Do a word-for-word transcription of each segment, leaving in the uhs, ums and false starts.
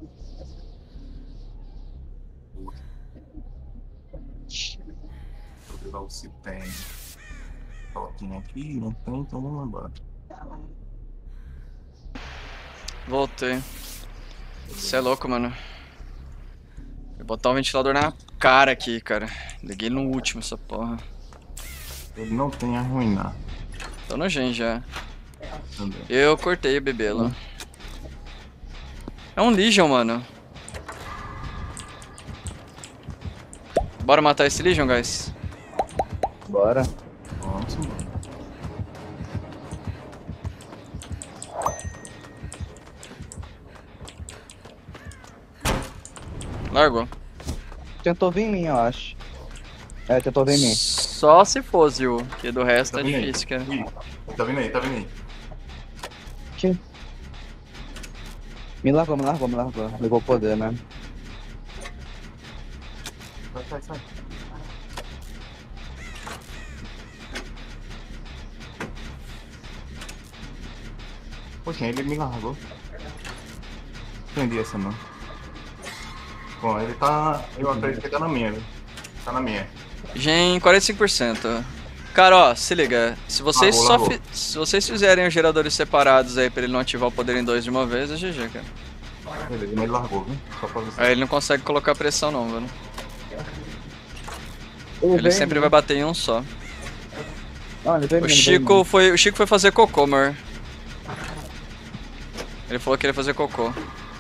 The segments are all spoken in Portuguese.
Deixa eu ver logo se tem toquinho aqui. Não tem, então vamos embora. Voltei. Você é louco, mano. Vou botar um ventilador na cara aqui, cara. Liguei no último essa porra. Ele não tem arruinar Tô no gen já. também. Eu cortei o bebê lá. É um Legion, mano. Bora matar esse Legion, guys? Bora. Nossa, mano. Largou. Tentou vir em mim, eu acho. É, tentou vir em mim. Só se fosse o que do resto Tá é vindo aí? difícil, cara. Ih, tá vindo aí, tá vindo aí. Que? Me largou, me largou, me largou. Levou o poder, né? Sai, sai, sai. Poxa, ele me largou. Entendi essa não. Bom, ele tá. Eu acredito que tá na minha, viu? Tá na minha. Gen quarenta e cinco por cento. Cara, ó, se liga. Se vocês Largou, só largou. fi- se vocês fizerem os geradores separados aí pra ele não ativar o poder em dois de uma vez, é G G, cara. Beleza, mas ele largou, viu? Só pra você. Aí ele não consegue colocar pressão não, velho. Ele Ele veio sempre em vai mim. bater em um só. Não, ele veio em O mim, ele veio em Chico mim. foi, o Chico foi fazer cocô, amor. Ele falou que ia fazer cocô.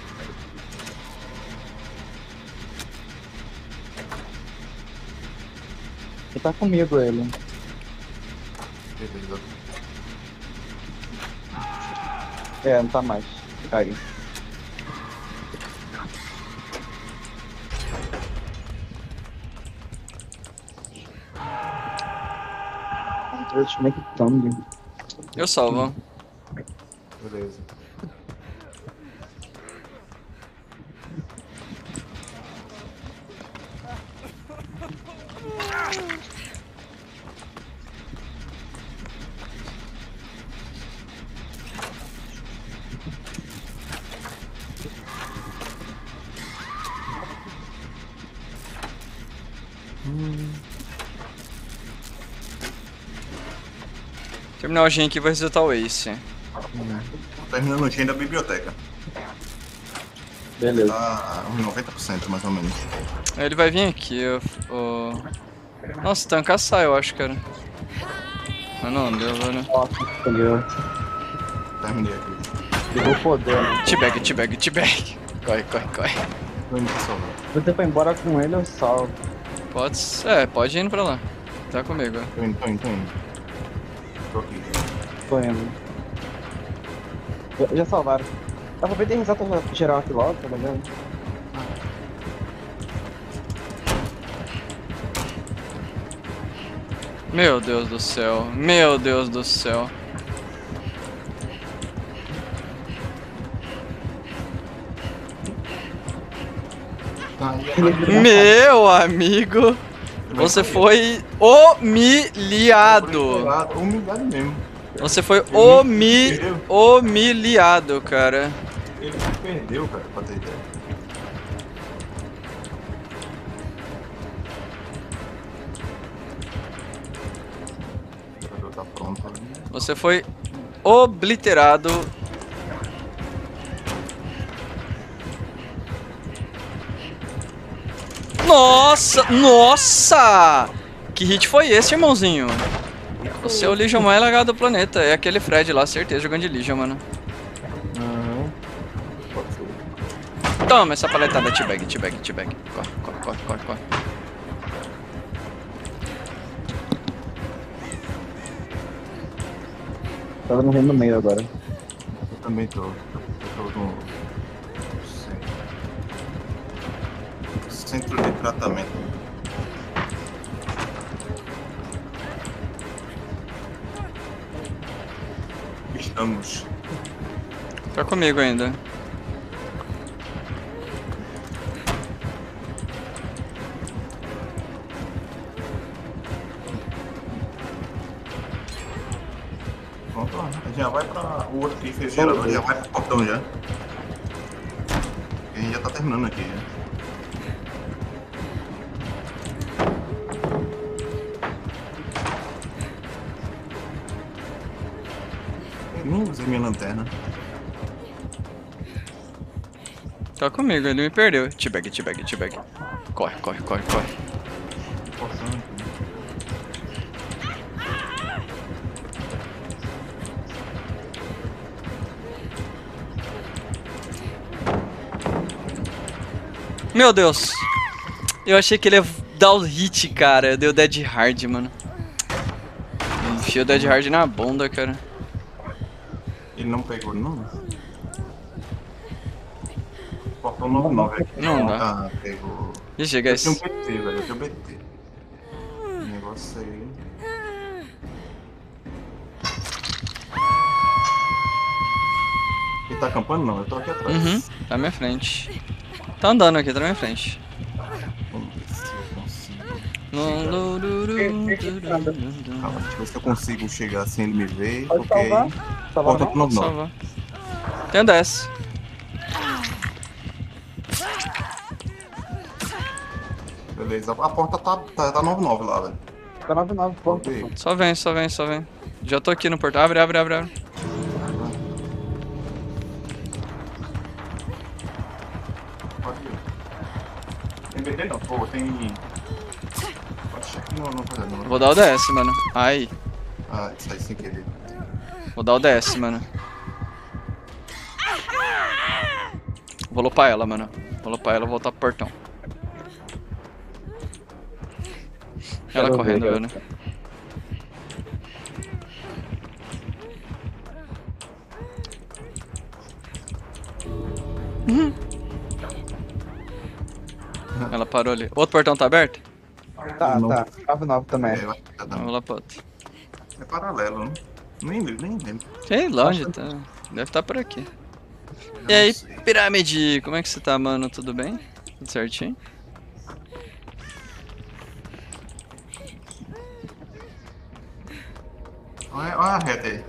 Ele tá comigo, ele. Beleza. É, não tá mais. Caiu. Conectando. Eu salvo. Beleza. Terminar o gen aqui e vai resetar o Ace. Terminando o gen da biblioteca. Beleza. Tá uns noventa por cento mais ou menos. Aí ele vai vir aqui, o... o... Nossa, tancar sai, eu acho, cara. Mas não deu, velho. Nossa, entendeu? Terminei aqui. Levou o poder, né? T-bag, T-bag, T-bag. Corre, corre, corre. Tô indo pra salvar. Se você for embora com ele, eu salvo. Pode ser. É, pode ir indo pra lá. Tá comigo, ó. Tô indo, tô indo, tô indo. Tô aqui. Tô indo. Já, já salvaram. Aproveita e reseta geral aqui logo, tá ligado? Meu Deus do céu. Meu Deus do céu. Tá aí. Meu amigo. Você foi humilhado. Humilhado, humilhado mesmo. Você foi Ele humi... perdeu. humilhado, cara. Ele perdeu, cara, pra ter ideia. O jogador tá pronto ali. Você foi obliterado. Nossa! Nossa! Que hit foi esse, irmãozinho? Você é o Legion mais lagado do planeta. É aquele Fred lá, certeza, jogando de Legion, mano. Aham. Pode ser. Toma essa paletada, T-bag, T-bag, T-bag. Corre, corre, corre, corre, corre. Tá morrendo no meio agora. Eu também tô. Eu tô no centro de tratamento. Estamos. Tá comigo ainda. Pronto, já vai pra. O outro que fez gerador já vai pro portão já. A gente gente já tá terminando aqui. Né? Eu nem usei minha lanterna. Tá comigo, ele me perdeu. T-bag, T-bag, T-bag. Corre, corre, corre, corre. Forçando aqui. Meu Deus. Eu achei que ele ia dar o hit, cara. Deu Dead Hard, mano. Enfiou o Dead Hard na bunda, cara. Ele não pegou, não? Faltou um nove nove aqui. Não dá. Ah, pegou. G G, Eu guys. tinha um B T, velho. Eu tinha um B T. Negócio aí. Ele tá acampando? Não, eu tô aqui atrás. Uhum, tá na minha frente. Tá andando aqui, tá na minha frente. Vamos ver se eu consigo. Calma, deixa eu ver se eu consigo chegar sem ele me ver. Pode Ok. salvar? Salvar Volta não? pro nove nove. Salva. Tem um dez. Beleza. A porta tá, tá, tá nove nove lá, velho. Tá nove nove, ponto. Ok. Só vem, só vem, só vem. Já tô aqui no portão. Abre, abre, abre, abre. Pode ir. Tem B T não, pô, tem. Acho que não, não pode não. Vou dar o D S, mano. Ai. Ah, isso aí sem querer. Vou dar o D S, mano. Vou lopar ela, mano. Vou lopar ela e voltar pro portão. Ela Quero correndo, ver, velho. Uhum. Ela parou ali. Outro portão tá aberto? Tá, Não. tá. nove nove também. É, eu acho que tá dando. Vamos lá pro outro. É paralelo, né? Nem nem lembro. Sei lá onde tá. Deve estar por aqui. Eu E aí, não sei. Pirâmide, como é que você tá, mano? Tudo bem? Tudo certinho? Olha, olha a reta aí.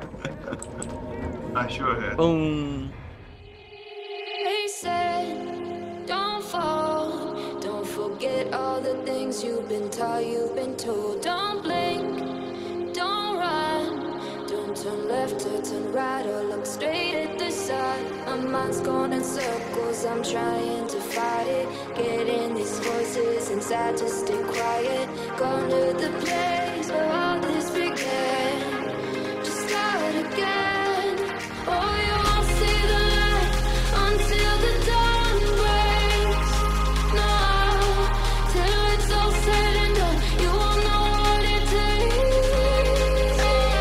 Achou a reta. Um. They said, don't fall, don't forget all the things you've been taught, you've been told. Don't blink, don't run, don't turn left or turn right or look straight at the sun. My mind's going in circles, I'm trying to fight it. Getting these voices inside to stay quiet. Gone to the place where all this began. Just start again. Oh, you won't see the light until the dawn breaks. No, till it's all said and done, you won't know what it takes.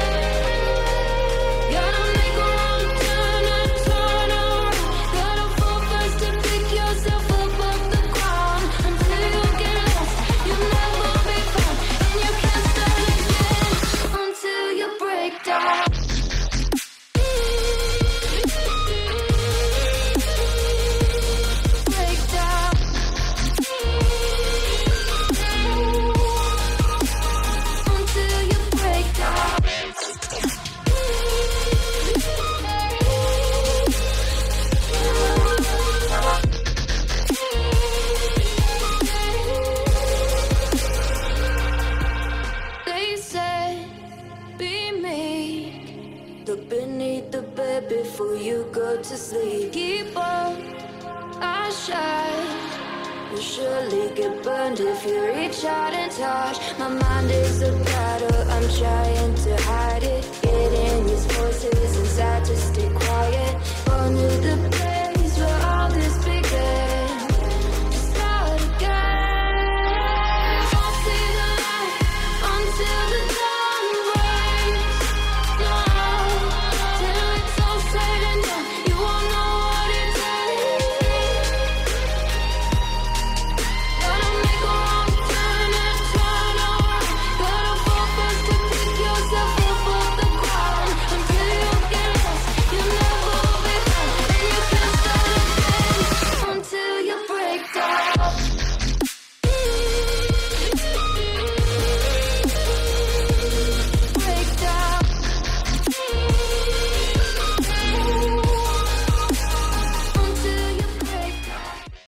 Gotta make a wrong turn and turn around. Gotta fall first to pick yourself up off the ground. Until you get lost, you'll never be found, and you can't start again until you break down. Break down. Until you break down. They said, be meek. Look beneath the bed before you go to sleep. Keep on, I shine. You'll surely get burned if you reach out and touch. My mind is a battle, I'm trying to hide it. Getting these voices inside to stay quiet. Under the